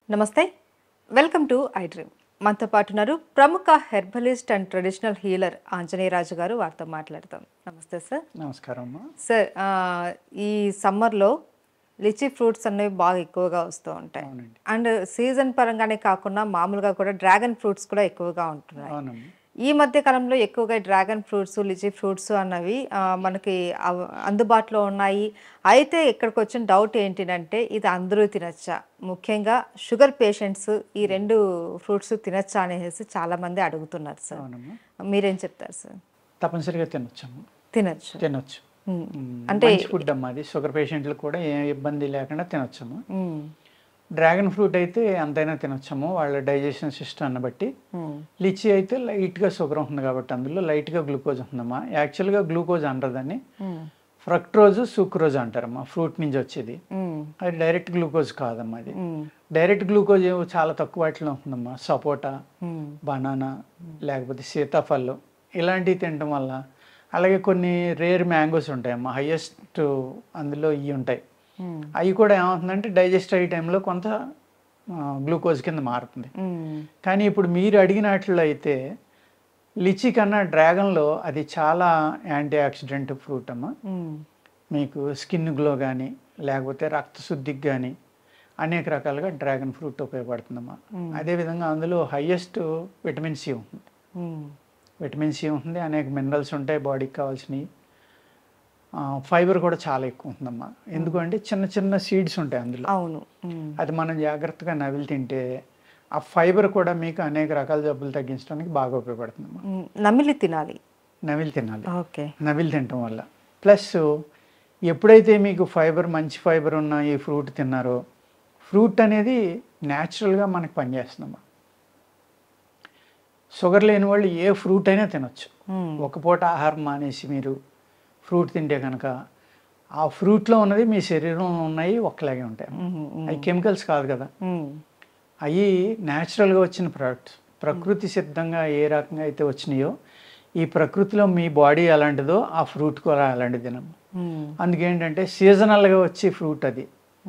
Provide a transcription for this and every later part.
నమస్తే welcome to I dream మనతో పాటు ఉన్నారు ప్రముఖ herbalist and traditional healer Anjaneyaraju గారు. వారితో మాట్లాడతాం. నమస్తే సార్. నమస్కారం అమ్మా. సార్, ఈ సమ్మర్లో లిచీ ఫ్రూట్స్ అనేవి బాగా ఎక్కువగా వస్తూ ఉంటాయి. అవునండి. అండ్ సీజన్ పరంగానే కాకుండా మామూలుగా కూడా డ్రాగన్ ఫ్రూట్స్ కూడా ఎక్కువగా ఉంటున్నాయి. అవునమ్మా. ఈ మధ్య కాలంలో ఎక్కువగా డ్రాగన్ ఫ్రూట్స్, లిచీ ఫ్రూట్స్ అన్నవి మనకి అందుబాటులో ఉన్నాయి. అయితే ఇక్కడికి వచ్చిన డౌట్ ఏంటిదంటే ఇది అందరూ తినచ్చా, ముఖ్యంగా షుగర్ పేషెంట్స్ ఈ రెండు ఫ్రూట్స్ తినచ్చా అనేసి చాలామంది అడుగుతున్నారు సార్. అవునమ్మా. మీరేం చెప్తారు సార్? తప్పనిసరిగా తినొచ్చమ్మా. తినచ్చు. తినొచ్చు. అంటే మంచి ఫుడ్ అమ్మా. అది షుగర్ పేషెంట్లకు కూడా ఏ ఇబ్బంది లేకుండా తినొచ్చమ్మా. డ్రాగన్ ఫ్రూట్ అయితే ఎంతైనా తినొచ్చము వాళ్ళ డైజెషన్ సిస్టమ్ని బట్టి. లిచీ అయితే లైట్గా షుగర్ ఉంటుంది కాబట్టి అందులో లైట్గా గ్లూకోజ్ ఉంటుందమ్మా. యాక్చువల్గా గ్లూకోజ్ అంటారదాన్ని ఫ్రక్ట్రోజ్, సూక్రోజ్ అంటారమ్మా. ఫ్రూట్ నుంచి వచ్చేది అది డైరెక్ట్ గ్లూకోజ్ కాదమ్మా. అది డైరెక్ట్ గ్లూకోజ్ చాలా తక్కువ వాటిలో ఉంటుందమ్మా. సపోటా, బనానా, లేకపోతే సీతాఫలం ఇలాంటివి తినడం వల్ల. అలాగే కొన్ని రేర్ మ్యాంగోస్ ఉంటాయమ్మా. హైయెస్ట్ అందులో ఇవి ఉంటాయి. అవి కూడా ఏమవుతుందంటే డైజెస్ట్ అయ్యే టైంలో కొంత గ్లూకోజ్ కింద మారుతుంది. కానీ ఇప్పుడు మీరు అడిగినట్లు అయితే లిచీ కన్నా డ్రాగన్లో అది చాలా యాంటీ ఆక్సిడెంట్ ఫ్రూట్ అమ్మా. మీకు స్కిన్ గ్లో కానీ లేకపోతే రక్తశుద్ధికి కానీ అనేక రకాలుగా డ్రాగన్ ఫ్రూట్ ఉపయోగపడుతుందమ్మా. అదేవిధంగా అందులో హైయెస్ట్ విటమిన్ సి ఉంటుంది. విటమిన్ సి ఉంటుంది, అనేక మినరల్స్ ఉంటాయి బాడీకి కావాల్సినవి. ఫైబర్ కూడా చాలా ఎక్కువ ఉంటుందమ్మా. ఎందుకంటే చిన్న చిన్న సీడ్స్ ఉంటాయి అందులో. అవును. అది మనం జాగ్రత్తగా నవిలి తింటే ఆ ఫైబర్ కూడా మీకు అనేక రకాల జబ్బులు తగ్గించడానికి బాగా ఉపయోగపడుతుందమ్మా. నమిలి తినాలి. నవిలి తినాలి. ఓకే. నవిలి తినటం వల్ల ప్లస్ ఎప్పుడైతే మీకు ఫైబర్, మంచి ఫైబర్ ఉన్న ఈ ఫ్రూట్ తిన్నారో ఫ్రూట్ అనేది న్యాచురల్గా మనకు పనిచేస్తుందమ్మా. షుగర్ లేని వాళ్ళు ఏ ఫ్రూట్ అయినా తినొచ్చు. ఒక పూట ఆహారం మానేసి మీరు ఫ్రూట్ తింటే కనుక ఆ ఫ్రూట్లో ఉన్నది మీ శరీరంలో ఉన్నాయి ఒక్కలాగే ఉంటాయి. అవి కెమికల్స్ కాదు కదా, అవి న్యాచురల్గా వచ్చిన ప్రోడక్ట్స్. ప్రకృతి సిద్ధంగా ఏ రకంగా అయితే వచ్చినాయో ఈ ప్రకృతిలో మీ బాడీ ఎలాంటిదో ఆ ఫ్రూట్ కూడా అలాంటిది తినమ్మా. అందుకేంటంటే సీజనల్గా వచ్చే ఫ్రూట్ అది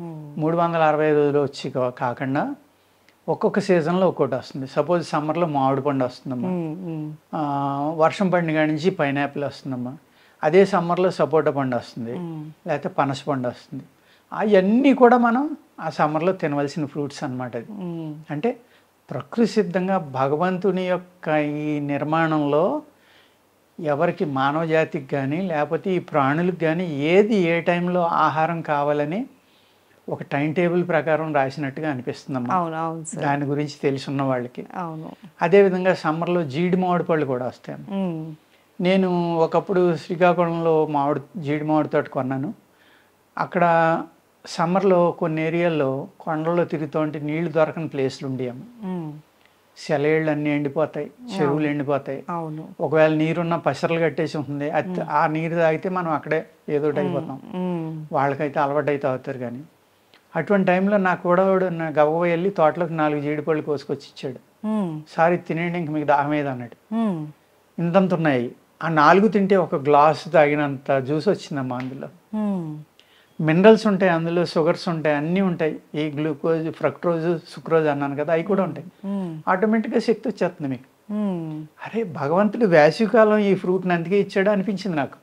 365 రోజులు వచ్చి కాకుండా ఒక్కొక్క సీజన్లో ఒక్కొక్కటి వస్తుంది. సపోజ్ సమ్మర్లో మామిడి పండు వస్తుందమ్మా. వర్షం పడిన కాడి నుంచి పైనాపిల్ వస్తుందమ్మా. అదే సమ్మర్లో సపోటా పండు వస్తుంది, లేకపోతే పనస పండు వస్తుంది. అవన్నీ కూడా మనం ఆ సమ్మర్లో తినవలసిన ఫ్రూట్స్ అన్నమాట. అది అంటే ప్రకృతి సిద్ధంగా భగవంతుని యొక్క ఈ నిర్మాణంలో ఎవరికి మానవ జాతికి కానీ లేకపోతే ఈ ప్రాణులకు కానీ ఏది ఏ టైంలో ఆహారం కావాలని ఒక టైం టేబుల్ ప్రకారం రాసినట్టుగా అనిపిస్తుందమ్మా. దాని గురించి తెలుసున్న వాళ్ళకి. అదేవిధంగా సమ్మర్లో జీడి మామిడి పళ్ళు కూడా వస్తాయి. నేను ఒకప్పుడు శ్రీకాకుళంలో జీడి మామిడి తోట కొన్నాను. అక్కడ సమ్మర్లో కొన్ని ఏరియాల్లో కొండల్లో తిరుగుతుంటే నీళ్లు దొరకని ప్లేస్లు ఉండేవి. సెలయేళ్ళు అన్నీ ఎండిపోతాయి, చెరువులు ఎండిపోతాయి. ఒకవేళ నీరున్న పసరలు కట్టేసి ఉంటుంది. ఆ నీరు తాగితే మనం అక్కడే ఏదోటి అయిపోతాం. వాళ్ళకైతే అలవాటు అయితే అవుతారు. కానీ అటువంటి టైంలో నాకు కూడా గవ్వ వెళ్ళి తోటలోకి 4 జీడిపళ్ళు కోసుకొచ్చి ఇచ్చాడు. సారీ తినేయండి, ఇంక మీకు దాహం ఏది అన్నాడు. ఇంతంత ఉన్నాయి. ఆ 4 తింటే ఒక గ్లాసు తాగినంత జ్యూస్ వచ్చిందమ్మా. అందులో మినరల్స్ ఉంటాయి, అందులో షుగర్స్ ఉంటాయి, అన్నీ ఉంటాయి. ఈ గ్లూకోజ్, ఫ్రక్ట్రోజ్, సుక్రోజ్ అన్నాను కదా, అవి కూడా ఉంటాయి. ఆటోమేటిక్గా శక్తి వచ్చేస్తుంది మీకు. అరే భగవంతుడు వేసవికాలం ఈ ఫ్రూట్ని అందుకే ఇచ్చాడు అనిపించింది నాకు.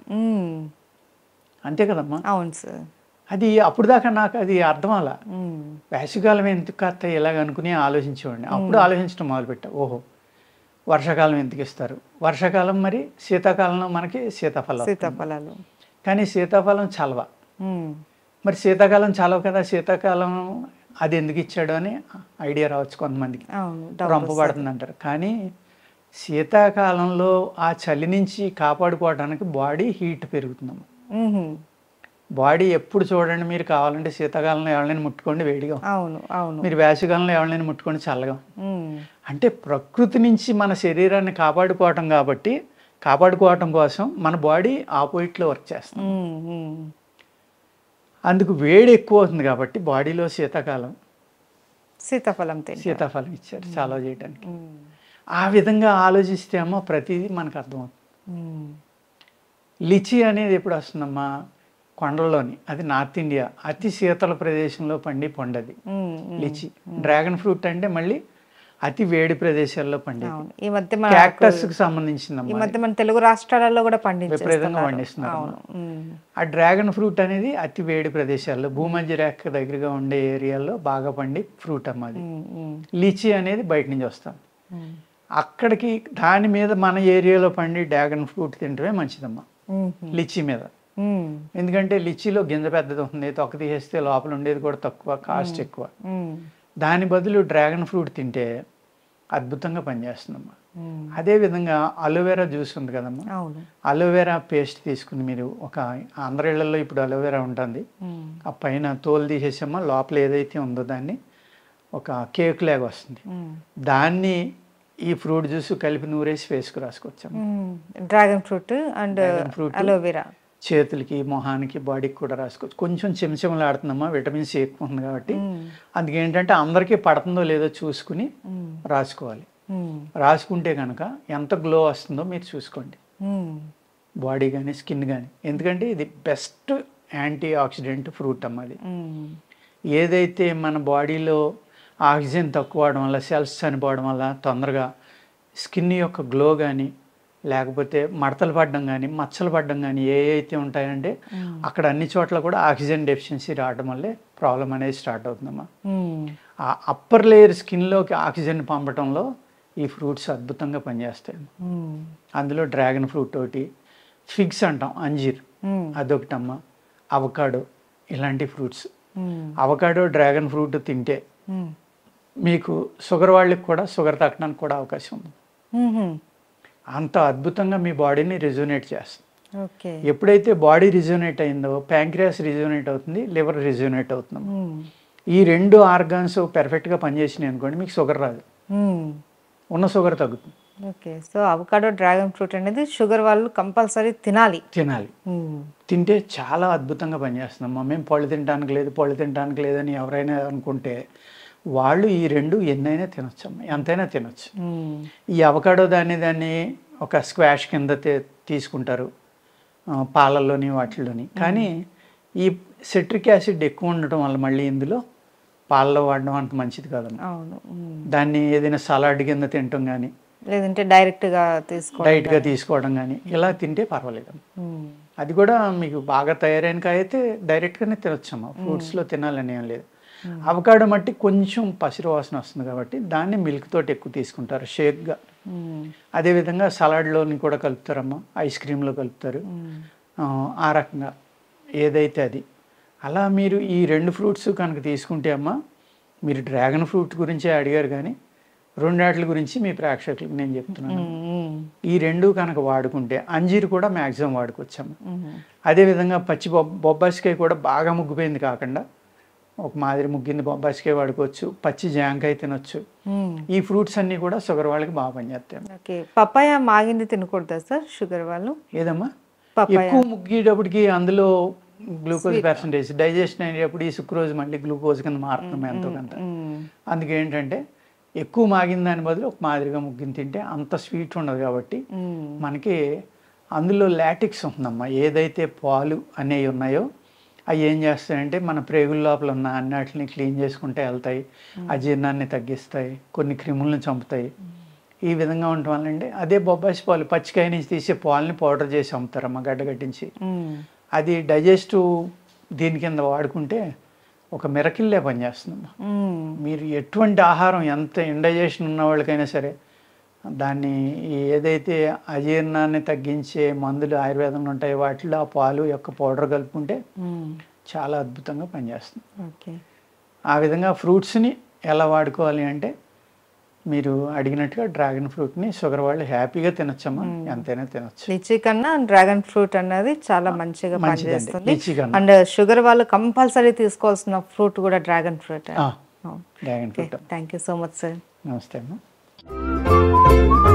అంతే కదమ్మా. అవును సార్. అది అప్పుడు దాకా నాకు అది అర్థం అలా. వేసవికాలం ఎందుకు కాస్త ఇలాగ అనుకుని ఆలోచించేవాడిని. అప్పుడు ఆలోచించడం మొదలుపెట్టా. ఓహో, వర్షాకాలం ఎందుకు ఇస్తారు? వర్షాకాలం మరి శీతాకాలంలో మనకి సీతాఫలాలు. కానీ సీతాఫలం చలవ. మరి శీతాకాలం చలవ కదా, శీతాకాలం అది ఎందుకు ఇచ్చాడు అని ఐడియా రావచ్చు కొంతమందికి. రంపబడుతుంది అంటారు. కానీ శీతాకాలంలో ఆ చలి నుంచి కాపాడుకోవడానికి బాడీ హీట్ పెరుగుతుందమ్మా. బాడీ ఎప్పుడు చూడండి, మీరు కావాలంటే శీతాకాలంలో ఎవరైనా ముట్టుకోండి వేడిగా, మీరు వేసవికాలంలో ఎవరైనా ముట్టుకోండి చల్లగా. అంటే ప్రకృతి నుంచి మన శరీరాన్ని కాపాడుకోవటం కాబట్టి కాపాడుకోవటం కోసం మన బాడీ ఆపోజిట్లో వర్క్ చేస్తుంది. అందుకు వేడి ఎక్కువ అవుతుంది కాబట్టి బాడీలో సీతాఫలం ఇచ్చారు చాలా చేయడానికి. ఆ విధంగా ఆలోచిస్తే అమ్మా ప్రతిదీ మనకు అర్థమవుతుంది. లిచీ అనేది ఎప్పుడు వస్తుందమ్మా? కొండల్లోని, అది నార్త్ ఇండియా అతి శీతల ప్రదేశంలో పండి పండది లిచి. డ్రాగన్ ఫ్రూట్ అంటే మళ్ళీ అతి వేడి ప్రదేశాల్లో పండేది. అవును. ఈ మధ్య క్యాక్టస్ కి ఈ సంబంధించిందమ్మా, మధ్య మన తెలుగు రాష్ట్రాలలో కూడా విపరీతంగా పండించేస్తున్నారు. పండిస్తున్నారు. అవును. ఆ డ్రాగన్ ఫ్రూట్ అనేది అతి వేడి ప్రదేశాల్లో, భూమధ్య రేఖ దగ్గరగా ఉండే ఏరియాల్లో బాగా పండి ఫ్రూట్ అమ్మ అది. లీచీ అనేది బయట నుంచి వస్తాం, అక్కడికి దాని మీద మన ఏరియాలో పండి డ్రాగన్ ఫ్రూట్ తింటమే మంచిదమ్మా లిచీ మీద. ఎందుకంటే లిచీలో గింజ పెద్దది ఉంటుంది, తొక్క తీసేస్తే లోపల ఉండేది కూడా తక్కువ, కాస్ట్ ఎక్కువ. దాని బదులు డ్రాగన్ ఫ్రూట్ తింటే అద్భుతంగా పనిచేస్తుందమ్మా. అదేవిధంగా అలోవెరా జ్యూస్ ఉంది కదమ్మా, అలోవెరా పేస్ట్ తీసుకుని మీరు ఒక అందరి ఇళ్లలో ఇప్పుడు అలోవెరా ఉంటుంది, ఆ పైన తోలు తీసేసామా, లోపల ఏదైతే ఉందో దాన్ని ఒక కేక్ లాగా వస్తుంది, దాన్ని ఈ ఫ్రూట్ జ్యూస్ కలిపి నూరేసి ఫేస్కు రాసుకోవచ్చాము. డ్రాగన్ ఫ్రూట్ అండ్ అలోవెరా చేతులకి, మొహానికి, బాడీకి కూడా రాసుకోవచ్చు. కొంచెం చెంచమలాడుతుందమ్మా, విటమిన్ సి ఎక్కువ ఉంది కాబట్టి. అందుకేంటంటే అందరికీ పడుతుందో లేదో చూసుకుని రాసుకోవాలి. రాసుకుంటే కనుక ఎంత గ్లో వస్తుందో మీరు చూసుకోండి, బాడీ కానీ స్కిన్ కానీ. ఎందుకంటే ఇది బెస్ట్ యాంటీ ఆక్సిడెంట్ ఫ్రూట్ అమ్మ అది. ఏదైతే మన బాడీలో ఆక్సిజన్ తక్కువ అవడం వల్ల, సెల్స్ చనిపోవడం వల్ల తొందరగా స్కిన్ యొక్క గ్లో కానీ, లేకపోతే మడతలు పడడం కానీ, మచ్చలు పడడం కానీ ఏ అయితే ఉంటాయంటే అక్కడ అన్ని చోట్ల కూడా ఆక్సిజన్ డెఫిషియన్సీ రావడం వల్లే ప్రాబ్లం అనేది స్టార్ట్ అవుతుందమ్మా. ఆ అప్పర్ లేయర్ స్కిన్లోకి ఆక్సిజన్ పంపడంలో ఈ ఫ్రూట్స్ అద్భుతంగా పనిచేస్తాయి. అందులో డ్రాగన్ ఫ్రూట్ ఒకటి, ఫిగ్స్ అంటాం, అంజీర్ అదొకటమ్మా, అవకాడో, ఇలాంటి ఫ్రూట్స్. అవకాడో, డ్రాగన్ ఫ్రూట్ తింటే మీకు షుగర్ వాళ్ళకి కూడా షుగర్ తగ్గడానికి కూడా అవకాశం ఉంది. అంత అద్భుతంగా మీ బాడీని రిజోనేట్ చేస్తుంది. ఎప్పుడైతే బాడీ రిజోనేట్ అయిందో ప్యాంక్రియాస్ రిజోనేట్ అవుతుంది, లివర్ రిజోనేట్ అవుతుంది. ఈ రెండు ఆర్గాన్స్ పెర్ఫెక్ట్గా పనిచేసినాయి అనుకోండి, మీకు షుగర్ రాదు, ఉన్న షుగర్ తగ్గుతుంది. Okay, so avocado, dragon fruit అనేది షుగర్ వాళ్ళు కంపల్సరీ తినాలి. తింటే చాలా అద్భుతంగా పనిచేస్తుందమ్మా. మేము పళ్ళు తినడానికి లేదని ఎవరైనా అనుకుంటే వాళ్ళు ఈ రెండు ఎన్నైనా తినొచ్చమ్మా, ఎంతైనా తినొచ్చు. ఈ అవకాడో దాన్ని ఒక స్క్వాష్ కింద తీసుకుంటారు పాలల్లోని వాటిల్లోని. కానీ ఈ సిట్రిక్ యాసిడ్ ఎక్కువ ఉండటం వల్ల మళ్ళీ ఇందులో పాలలో వాడడం అంత మంచిది కాదమ్మా. దాన్ని ఏదైనా సలాడ్ కింద తినటం కానీ, లేదంటే డైరెక్ట్గా తీసుకోవడం కానీ ఇలా తింటే పర్వాలేదు. అది కూడా మీకు బాగా తయారైన కాయ అయితే డైరెక్ట్గానే తినొచ్చమ్మా, ఫ్రూట్స్లో తినాలని ఏం లేదు. అవకాడో మట్టి కొంచెం పసిరు వాసన వస్తుంది కాబట్టి దాన్ని మిల్క్ తోటి ఎక్కువ తీసుకుంటారు షేక్గా. అదేవిధంగా సలాడ్లోని కూడా కలుపుతారమ్మా, ఐస్ క్రీమ్లో కలుపుతారు, ఆ రకంగా ఏదైతే అది. అలా మీరు ఈ రెండు ఫ్రూట్స్ కనుక తీసుకుంటే అమ్మా, మీరు డ్రాగన్ ఫ్రూట్ గురించే అడిగారు కానీ రెండాట్ల గురించి మీ ప్రేక్షకులకు నేను చెప్తున్నాను. ఈ రెండు కనుక వాడుకుంటే అంజీరు కూడా మ్యాక్సిమం వాడుకోవచ్చమ్మా. అదేవిధంగా పచ్చి బొబ్బాసికాయ కూడా బాగా ముగ్గిపోయింది కాకుండా ఒక మాదిరి ముగ్గింది బొబ్బాసికాయ వాడుకోవచ్చు, పచ్చి జాంకాయ తినొచ్చు. ఈ ఫ్రూట్స్ అన్నీ కూడా షుగర్ వాళ్ళకి బాగా పనిచేస్తాయి. పపాయ మాగింది తినకూడదా సార్ షుగర్ వాళ్ళు? ఏదమ్మా, ఎక్కువ ముగ్గేటప్పటికి అందులో గ్లూకోజ్ పర్సంటేజ్ డైజెషన్ అయ్యేటప్పుడు ఈ సుక్రోజ్ మళ్ళీ గ్లూకోజ్ కింద మారుతున్నాం ఎంతో కొంత. అందుకే ఏంటంటే ఎక్కువ మాగిన దాని బదులు ఒక మాదిరిగా ముగ్గిన తింటే అంత స్వీట్ ఉండదు కాబట్టి మనకి అందులో లాటిక్స్ ఉంటుందమ్మా. ఏదైతే పాలు అనేవి ఉన్నాయో అవి ఏం చేస్తాయంటే మన ప్రేగుల లోపల ఉన్న అన్నిటిని క్లీన్ చేసుకుంటే వెళ్తాయి, అజీర్ణాన్ని తగ్గిస్తాయి, కొన్ని క్రిములను చంపుతాయి. ఈ విధంగా ఉండటం వల్ల అంటే అదే బొబ్బాసి పాలు పచ్చికాయ నుంచి తీసే పాలని పౌడర్ చేసి అమ్ముతారమ్మా గడ్డగట్టించి. అది డైజెస్టివ్ దీని కింద వాడుకుంటే ఒక మిరకిల్లే పనిచేస్తుందమ్మా. మీరు ఎటువంటి ఆహారం ఎంత ఇండైజెషన్ ఉన్న వాళ్ళకైనా సరే దాన్ని ఏదైతే అజీర్ణాన్ని తగ్గించే మందులు ఆయుర్వేదంలో ఉంటాయి వాటిలో ఆ పాలు యొక్క పౌడర్ కలుపుకుంటే చాలా అద్భుతంగా పనిచేస్తుంది. ఆ విధంగా ఫ్రూట్స్ని ఎలా వాడుకోవాలి అంటే మీరు అడిగినట్టుగా డ్రాగన్ ఫ్రూట్ని షుగర్ వాళ్ళు హ్యాపీగా తినొచ్చమ్మా, ఎంతైనా తినొచ్చు. లిచీ కన్నా డ్రాగన్ ఫ్రూట్ అనేది చాలా మంచిగా పనిచేస్తుంది. అండ్ షుగర్ వాళ్ళు కంపల్సరీ తీసుకోవాల్సిన ఫ్రూట్ కూడా dragon fruit. Dragon fruit. Thank you so much sir. నమస్తే అమ్మా.